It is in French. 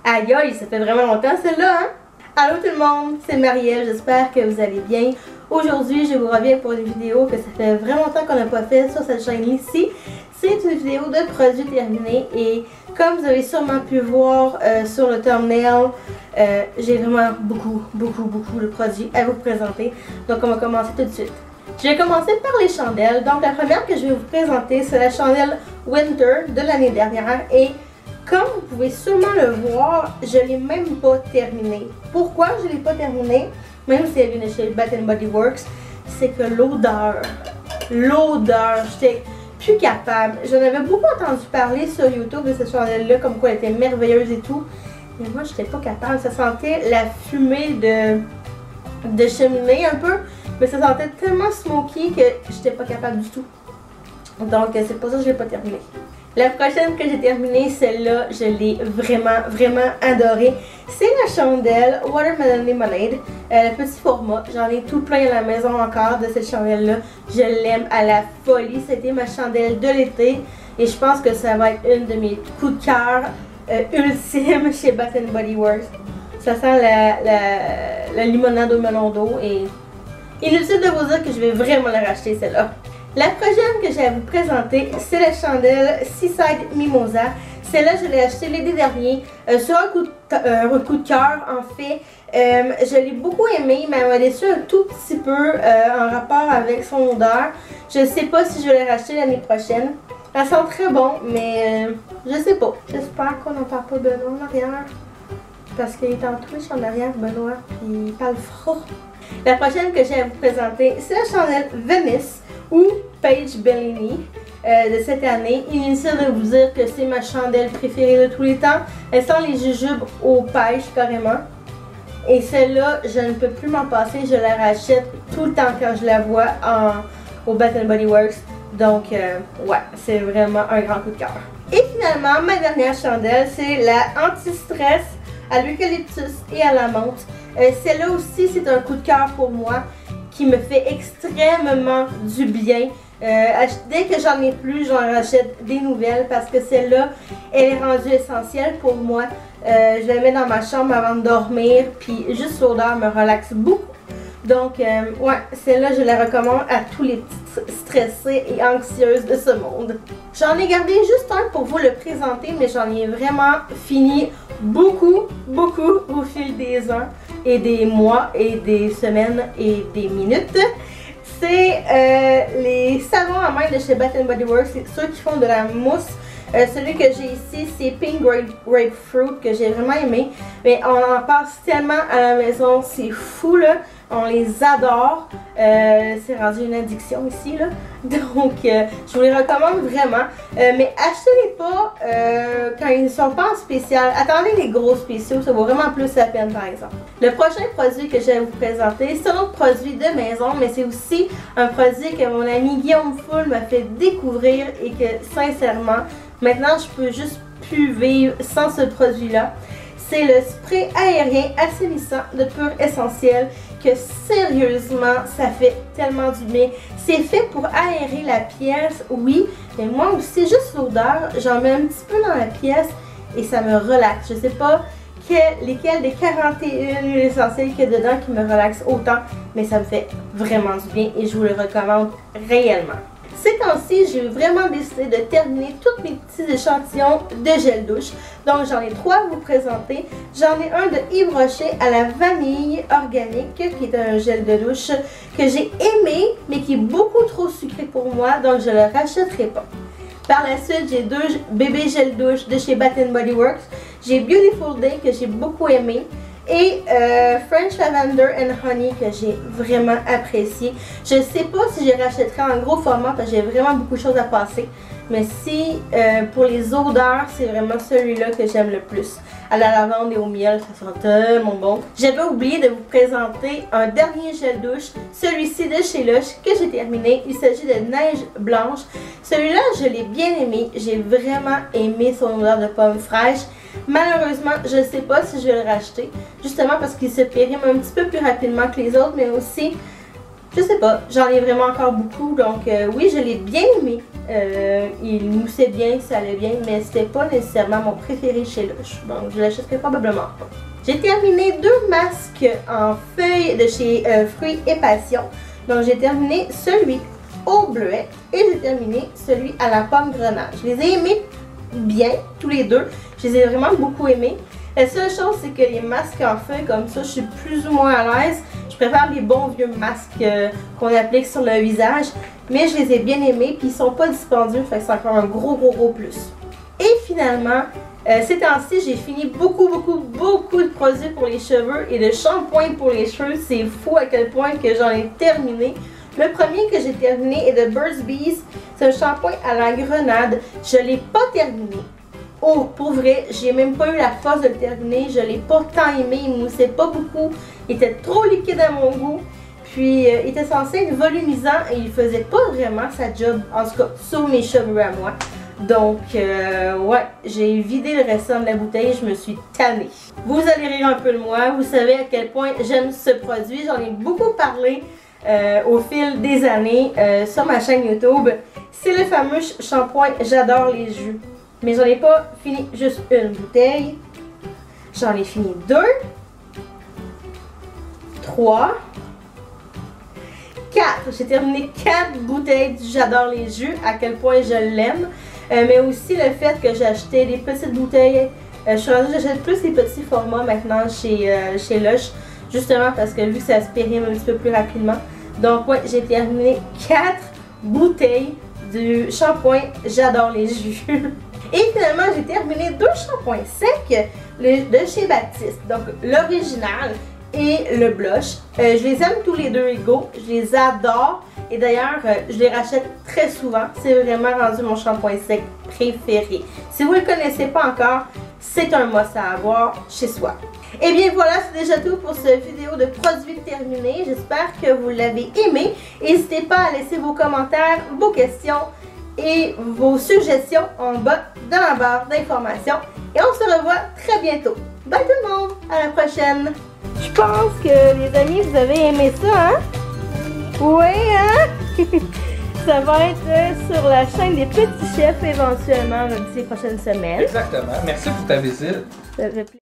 Aïe aïe, ça fait vraiment longtemps celle-là, hein? Allô tout le monde, c'est Marielle, j'espère que vous allez bien. Aujourd'hui, je vous reviens pour une vidéo que ça fait vraiment longtemps qu'on n'a pas fait sur cette chaîne ici. C'est une vidéo de produits terminés et comme vous avez sûrement pu voir sur le thumbnail, j'ai vraiment beaucoup de produits à vous présenter. Donc on va commencer tout de suite. Je vais commencer par les chandelles. Donc la première que je vais vous présenter, c'est la chandelle Winter de l'année dernière et comme vous pouvez sûrement le voir, je ne l'ai même pas terminée. Pourquoi je ne l'ai pas terminée, même si elle vient de chez Bath & Body Works, c'est que l'odeur, j'étais plus capable. J'en avais beaucoup entendu parler sur YouTube de cette chandelle-là, comme quoi elle était merveilleuse et tout. Mais moi, j'étais pas capable. Ça sentait la fumée de cheminée un peu, mais ça sentait tellement smoky que j'étais pas capable du tout. Donc, c'est pour ça que je l'ai pas terminée. La prochaine que j'ai terminée, celle-là, je l'ai vraiment adorée. C'est la chandelle Watermelon Lemonade, le petit format. J'en ai tout plein à la maison encore de cette chandelle-là. Je l'aime à la folie. C'était ma chandelle de l'été et je pense que ça va être une de mes coups de cœur ultimes chez Bath & Body Works. Ça sent la limonade au melon d'eau et inutile de vous dire que je vais vraiment la racheter celle-là. La prochaine que j'ai à vous présenter, c'est la chandelle Seaside Mimosa. Celle-là, je l'ai achetée l'été dernier sur un coup de cœur, en fait. Je l'ai beaucoup aimée, mais elle m'a déçu un tout petit peu en rapport avec son odeur. Je ne sais pas si je vais la racheter l'année prochaine. Elle sent très bon, mais je sais pas. J'espère qu'on n'entend pas Benoît en arrière. Parce qu'il est en Twitch en arrière, Benoît, puis il parle fort. La prochaine que j'ai à vous présenter, c'est la chandelle Venice ou Paige Bellini de cette année. Inutile de vous dire que c'est ma chandelle préférée de tous les temps. Elle sent les jujubes aux pêches carrément. Et celle-là, je ne peux plus m'en passer. Je la rachète tout le temps quand je la vois au Bath & Body Works. Donc, ouais, c'est vraiment un grand coup de cœur. Et finalement, ma dernière chandelle, c'est la Anti-Stress à l'eucalyptus et à la menthe. Celle-là aussi, c'est un coup de cœur pour moi qui me fait extrêmement du bien. Dès que j'en ai plus, j'en rachète des nouvelles parce que celle-là, elle est rendue essentielle pour moi. Je la mets dans ma chambre avant de dormir, puis juste l'odeur me relaxe beaucoup. Donc, ouais, celle-là, je la recommande à tous les petits stressés et anxieuses de ce monde. J'en ai gardé juste un pour vous le présenter, mais j'en ai vraiment fini beaucoup au fil des ans et des mois et des semaines et des minutes. C'est les savons à main de chez Bath & Body Works, c'est ceux qui font de la mousse. Celui que j'ai ici, c'est Pink Grapefruit, que j'ai vraiment aimé. Mais on en passe tellement à la maison, c'est fou là. On les adore. C'est rendu une addiction ici là. Donc, je vous les recommande vraiment. Mais achetez-les pas quand ils ne sont pas en spécial. Attendez les gros spéciaux, ça vaut vraiment plus la peine par exemple. Le prochain produit que je vais vous présenter, c'est un autre produit de maison, mais c'est aussi un produit que mon ami Guillaume Foul m'a fait découvrir et que sincèrement, maintenant je peux juste plus vivre sans ce produit-là. C'est le spray aérien assainissant de Pur Essentiel que sérieusement, ça fait tellement du bien. C'est fait pour aérer la pièce, oui, mais moi aussi, juste l'odeur, j'en mets un petit peu dans la pièce et ça me relaxe. Je sais pas lesquelles des 41 huiles essentielles qu'il y a dedans qui me relaxent autant, mais ça me fait vraiment du bien et je vous le recommande réellement. Ces temps-ci, j'ai vraiment décidé de terminer tous mes petits échantillons de gel douche. Donc, j'en ai 3 à vous présenter. J'en ai un de Yves Rocher à la vanille organique, qui est un gel de douche que j'ai aimé, mais qui est beaucoup trop sucré pour moi, donc je ne le rachèterai pas. Par la suite, j'ai 2 bébés gel douche de chez Bath & Body Works. J'ai Beautiful Day, que j'ai beaucoup aimé. Et French Lavender and Honey que j'ai vraiment apprécié. Je ne sais pas si je rachèterai en gros format parce que j'ai vraiment beaucoup de choses à passer. Mais si pour les odeurs, c'est vraiment celui-là que j'aime le plus. À la lavande et au miel, ça sent tellement bon. J'avais oublié de vous présenter un dernier gel douche, celui-ci de chez Lush que j'ai terminé. Il s'agit de Neige Blanche. Celui-là, je l'ai bien aimé. J'ai vraiment aimé son odeur de pomme fraîche. Malheureusement, je ne sais pas si je vais le racheter, justement parce qu'il se périme un petit peu plus rapidement que les autres, mais aussi, je sais pas, j'en ai vraiment encore beaucoup, donc oui, je l'ai bien aimé, Il moussait bien, ça allait bien, mais c'était pas nécessairement mon préféré chez Lush. Donc je l'achèterai probablement pas. J'ai terminé 2 masques en feuilles de chez Fruits et Passion. Donc j'ai terminé celui au bleuet et j'ai terminé celui à la pomme grenade. Je les ai aimés bien, tous les deux. Je les ai vraiment beaucoup aimés. La seule chose, c'est que les masques en feuilles comme ça, je suis plus ou moins à l'aise. Je préfère les bons vieux masques qu'on applique sur le visage. Mais je les ai bien aimés, puis ils sont pas dispendieux, fait que c'est encore un gros plus. Et finalement, ces temps-ci, j'ai fini beaucoup de produits pour les cheveux et de shampoing pour les cheveux. C'est fou à quel point que j'en ai terminé. Le premier que j'ai terminé est de Burt's Bees. C'est un shampoing à la grenade. Je l'ai pas terminé. Oh, pour vrai, j'ai même pas eu la force de le terminer. Je l'ai pas tant aimé. Il moussait pas beaucoup. Il était trop liquide à mon goût. Puis, il était censé être volumisant et il faisait pas vraiment sa job. En tout cas, sur mes cheveux à moi. Donc, ouais, j'ai vidé le restant de la bouteille. Je me suis tannée. Vous allez rire un peu de moi. Vous savez à quel point j'aime ce produit. J'en ai beaucoup parlé au fil des années sur ma chaîne YouTube. C'est le fameux shampoing J'adore les jus. Mais j'en ai pas fini juste une bouteille. J'en ai fini 2, 3, 4. J'ai terminé 4 bouteilles du J'adore les jus, à quel point je l'aime. Mais aussi le fait que j'ai acheté des petites bouteilles. Je suis rendue, j'achète plus les petits formats maintenant chez Lush. Justement parce que vu que ça se périme un petit peu plus rapidement. Donc ouais, j'ai terminé 4 bouteilles du shampoing J'adore les jus. Et finalement, j'ai terminé 2 shampoings secs de chez Baptiste. Donc, l'original et le blush. Je les aime tous les deux égaux. Je les adore. Et d'ailleurs, je les rachète très souvent. C'est vraiment rendu mon shampoing sec préféré. Si vous ne le connaissez pas encore, c'est un must à avoir chez soi. Et bien voilà, c'est déjà tout pour cette vidéo de produits terminés. J'espère que vous l'avez aimé. N'hésitez pas à laisser vos commentaires, vos questions et vos suggestions en bas dans la barre d'informations. Et on se revoit très bientôt. Bye tout le monde, à la prochaine. Je pense que les amis, vous avez aimé ça, hein? Oui, hein? Ça va être sur la chaîne des petits chefs éventuellement d'ici les prochaines semaines. Exactement. Merci pour ta visite. Ça fait plaisir.